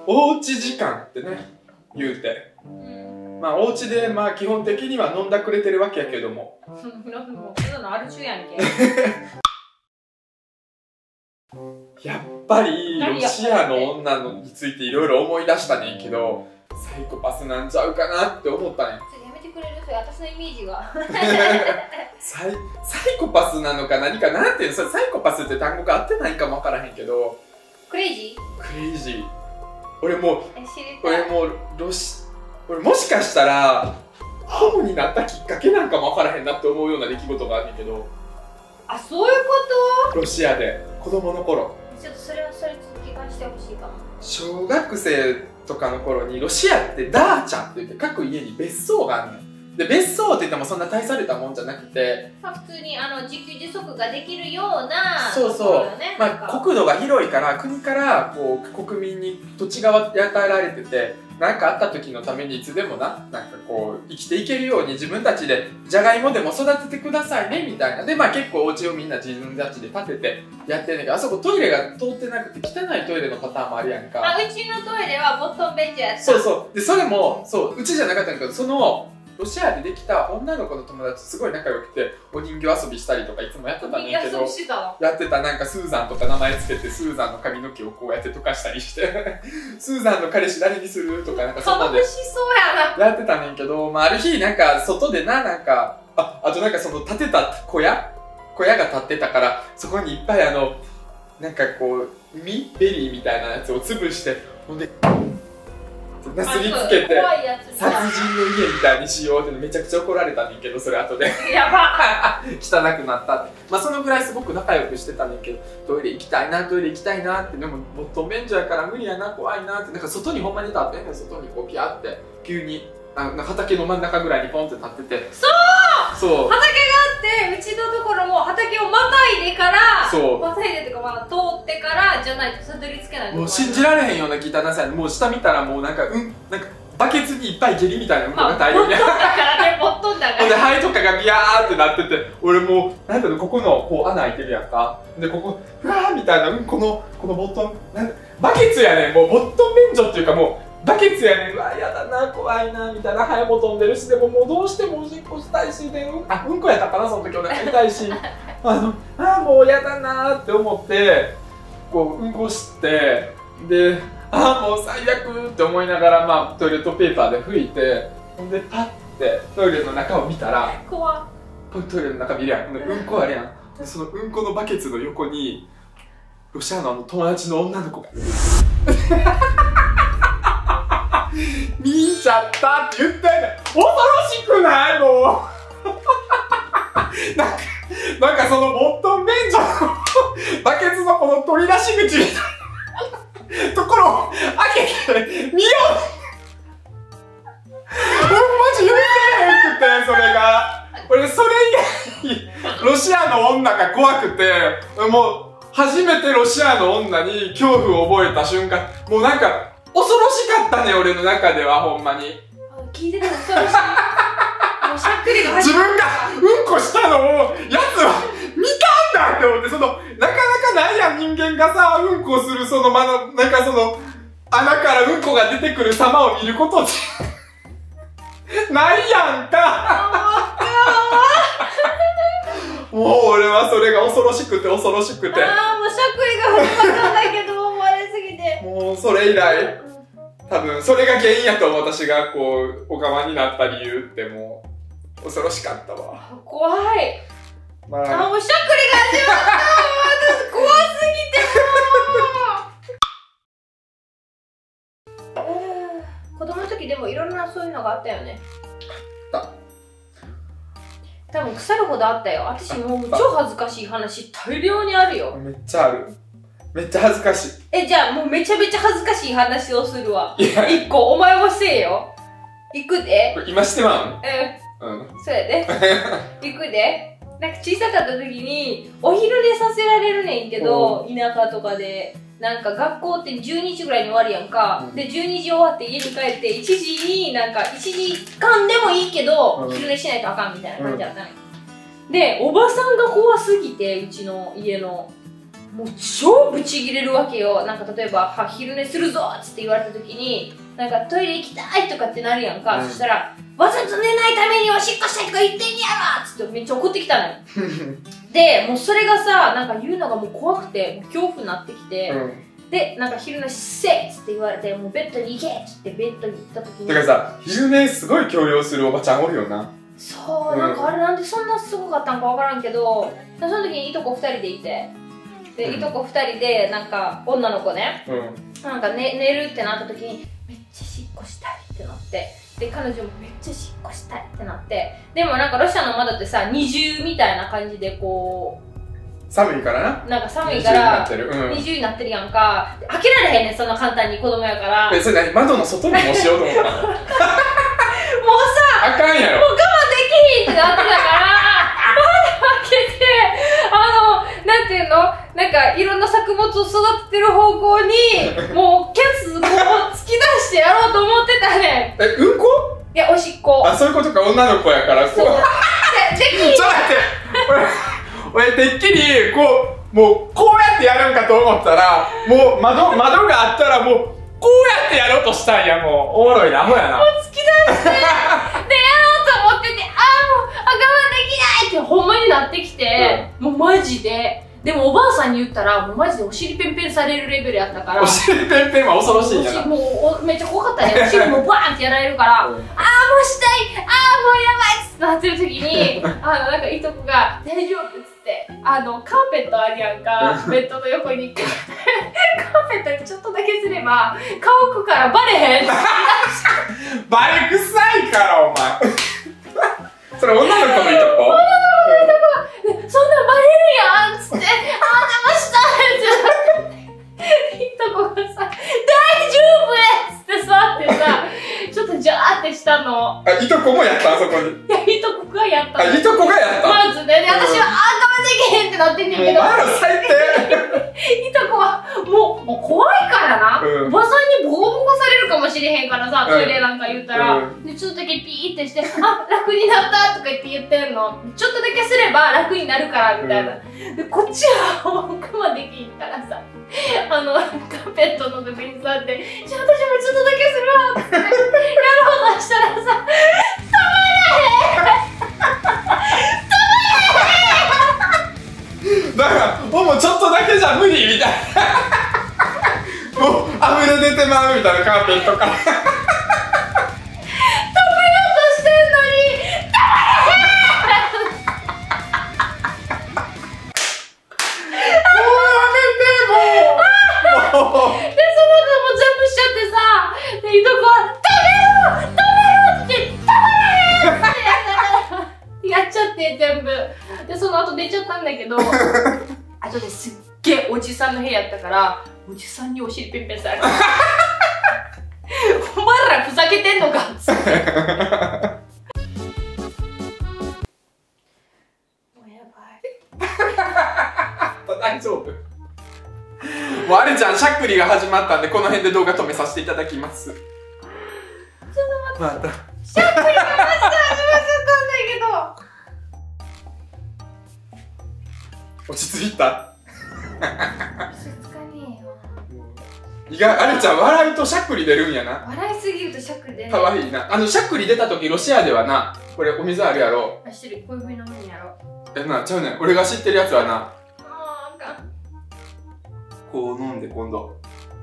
おうち時間ってね言うて、まあお家でまあ基本的には飲んだくれてるわけやけどももうそんなのある中やんけ。 やっぱりロシアの女のについていろいろ思い出したねんけど、サイコパスなんちゃうかなって思ったねん。 やめてくれる？それ私のイメージがサイコパスなのか何かなんていうの、それサイコパスって単語が合ってないかもわからへんけど、 クレイジクレイジー。俺も知りたい。 俺もしかしたらホモになったきっかけなんかもわからへんなって思うような出来事があるんだけど。 あ、そういうこと？ ロシアで子供の頃、 ちょっとそれ続きがしてほしいかも。 小学生とかの頃にロシアってダーチャって言って各家に別荘があるのよ。で別荘って言ってもそんな大されたもんじゃなくて、 まあ、普通に自給自足ができるようなそうそう、ね、まあ国土が広いから国からこう国民に土地が与えられてて、何かあった時のためにいつでもなんかこう生きていけるように自分たちでじゃがいもでも育ててくださいねみたいな。でまあ結構お家をみんな自分たちで建ててやってんだけど、あそこトイレが通ってなくて汚いトイレのパターンもあるやんか。 うちのトイレはボットンベンチやった。 そうそう。でそれもそううちじゃなかったんだけど、そのロシアでできた女の子の友達すごい仲良くて、お人形遊びしたりとかいつもやってたんだけど、やってた。なんかスーザンとか名前つけてスーザンの髪の毛をこうやって溶かしたりしてスーザンの彼氏誰にするとかなんかそんなで楽しそうやなやってたねんけど、まあ、ある日なんか外でなんかあとなんかその建てた小屋が建ってたから、そこにいっぱいなんかこうベリーみたいなやつを潰して、ほんでなすりつけて殺人の家みたいにしようってめちゃくちゃ怒られたねんけど、それ後でやば汚くなったって。まあそのぐらいすごく仲良くしてたねんけど、トイレ行きたいなって、でもボットン便所やから無理やな、怖いなって、なんか外にほんまに立ってんねん。外にこうピャーって急に畑の真ん中ぐらいにポンって立ってて、そう畑があって、うちのところも畑をまたいでから、 そうまたいでとかまだ通ってからじゃないとたどり着けない。 もう信じられへんような汚さや。もう下見たらもうなんかバケツにいっぱい下痢みたいなうんこが大量にボットンだからね、ボットンだから。 で肺とかがビヤーってなってて、俺もうなんていうの、ここのこう穴開いてるやんか。でここふわーみたいな、このボットンバケツやねん。もうボットン便所っていうかもうバケツやねん。うわやだな、怖いなみたいな。ハエも飛んでるし、でももうどうしてもおしっこしたいし、でうんこやったかな、その時お腹痛いしもうやだなって思ってこううんこして、でもう最悪って思いながら、まあトイレットペーパーで拭いて、ほんでパッてトイレの中を見たら、 怖っ。 トイレの中見るやん。うんこあるやん。でそのうんこのバケツの横にロシアの友達の女の子が見ちゃったって言ってんねん。恐ろしくないもうなんかそのボットン便所のバケツのこの取り出し口みたいなところを開けて見ようマジ許せへんくて、それが俺それ以外にロシアの女が怖くて、もう初めてロシアの女に恐怖を覚えた瞬間、もうなんか恐ろしかったね、俺の中では。ほんまに聞いてて恐ろしい。もうしゃっくりが自分がうんこしたのをやつは見たんだって思って、なかなかないやん、人間がさうんこするなんかその穴からうんこが出てくる様を見ることってないやんかもう俺はそれが恐ろしくて。 もうしゃっくりが始まったんだけど、もうあれすぎて。 もうそれ以来多分それが原因やと思う。私がこう小川になった理由ってもう恐ろしかったわ。 怖い。 まあ、 もうしゃっくりが始まった私怖すぎて子供の時でもいろんなそういうのがあったよね。多分腐るほどあったよ。私もう超恥ずかしい話大量にあるよ。 めっちゃある。めっちゃ恥ずかしい。 じゃあもうめちゃめちゃ恥ずかしい話をするわ。一個お前もせえよ。行くで。 今してまうん？ そうやで。行くで。なんか小さかった時にお昼寝させられるねんけど、田舎とかでなんか学校って12時ぐらいに終わるやんか、で12時終わって家に帰って1時になんか1時間でもいいけど、昼寝しないとあかんみたいな感じだったね、でおばさんが怖すぎて、うちの家のもう超ブチギレるわけよ。なんか例えば「昼寝するぞ」っつって言われた時になんかトイレ行きたいとかってなるやんか、そしたら「わざと寝ないためにおしっこしたいとか言ってんやろ」っつってめっちゃ怒ってきたのよでもうそれがさなんか言うのがもう怖くてもう恐怖になってきて、でなんか昼寝せえっつって言われてもうベッドに行けっつってベッドに行った時にだからさ昼寝すごい強要するおばちゃんおるよな。 そう、なんかあれなんでそんなすごかったんかわからんけど、その時にいとこ2人でいてで、いとこ2人でなんか女の子ね、なんか、寝るってなった時にめっちゃしっこしたいってなって、で彼女もめっちゃしっこしたいってなって、でもなんかロシアの窓ってさ二重みたいな感じでこう寒いからな。 なんか寒いから二重になってるやんか。開けられへんねんそんな簡単に子供やから。 それ何窓の外にもしようと思ったのもうさあかんやろ。 もう我慢できひんってなってたから窓開けてなんていうのなんかいろんな作物を育ててる方向にもうケツこう突き出してやろうと思ってたねん。 うんこ？ いやおしっこ。 あ、そういうことか。女の子やからそうできひん。 ちょっと待って俺てっきりこうもうこうやってやるんかと思ったらもう窓があったらもうこうやってやろうとしたんや。もうおもろいなアホやな。 もう突き出してでやろうと思ってて、もう我慢できないってほんまになってきて、もうマジで。でもおばあさんに言ったらもうマジでお尻ペンペンされるレベルやったから。 お尻ペンペンは恐ろしいんやな。 もうめっちゃ怖かったね。お尻もバーンってやられるからもうしたいもうやばいっつってなってる時になんかいとこが大丈夫っつってカーペットあるやんかベッドの横にカーペットにちょっとだけすれば顔くからバレへんバレ臭いからお前それ女の子のいとこ？ そんなんバレるやんっつって邪魔したっていとこがさ大丈夫っつって座ってさちょっとジャーってしたの。 いとこもやったあそこに。 いやいとこがやったの。 いとこがやった。 まずね、で私は我慢できへんってなってんねんけど、 お前ら最低いとこはもう怖いからな、おばさんにボコボコされるかもしれへんからさ、トイレなんか言ったら、でちょっとだけピーってして楽になったとか言ってんの。ちょっとだけすれば楽になるからみたいな、でこっちはもう我慢できんからさカーペットの上に座って「じゃあ私もちょっとだけするわ」ってやろうとしたらさ「止まらへん!」 だからもうちょっとだけじゃ無理みたいなもう溢れ出てまうみたいなカーペットから止めようとしてんのに止まらへんで、その後もジャンプしちゃってさ、で、いとこは、止めろって止まらへんってやっちゃって、全部。で、その後寝ちゃったんだけど、あとですっげえおじさんの部屋やったから、おじさんにお尻ペンペンされて。お前らふざけてんのかっつって。もうやばい。 大丈夫？もうあれちゃんしゃっくりが始まったんでこの辺で動画止めさせていただきます。ちょっと待って、しゃっくりがマジで始まっちゃったんだけど落ち着いた？ 落ち着かねえよ。 意外、あれちゃん笑うとしゃっくり出るんやな。 笑いすぎるとしゃっくり出ない。 かわいいな。しゃっくり出た時ロシアではな、これお水あるやろ。 あ、知ってる。こういう風に飲むんやろ。 ちゃうねん。俺が知ってるやつはな、 あかん。 こう飲んで今度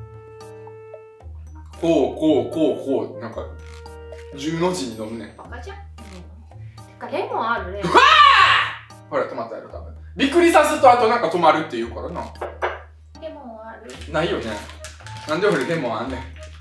こうなんか10の字に飲むねん。 バカじゃん。てかレモンあるレモン。 ほら止まったやろ多分。びっくりさすとあとなんか止まるって言うからな。 レモンある。 ないよね。なんで俺レモンあんねん。し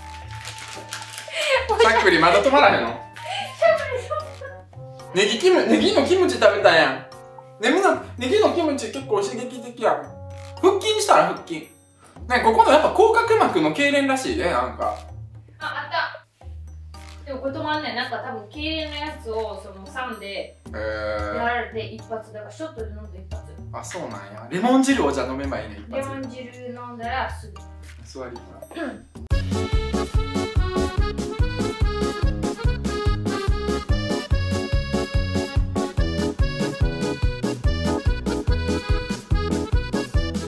ゃっくりまだ止まらへんの？ネギのキムチ食べたやん。ネギのキムチ結構刺激的やん。腹筋したら腹筋。ね、ここのやっぱ口角膜の痙攣らしいね、なんか。 あった。でもこれ止まんねん。なんか多分痙攣のやつをその酸でやられて一発だからショットで飲んで一発。 あ、そうなんや。レモン汁をじゃあ飲めばいいね、一発。 レモン汁飲んだらすぐ。 座り。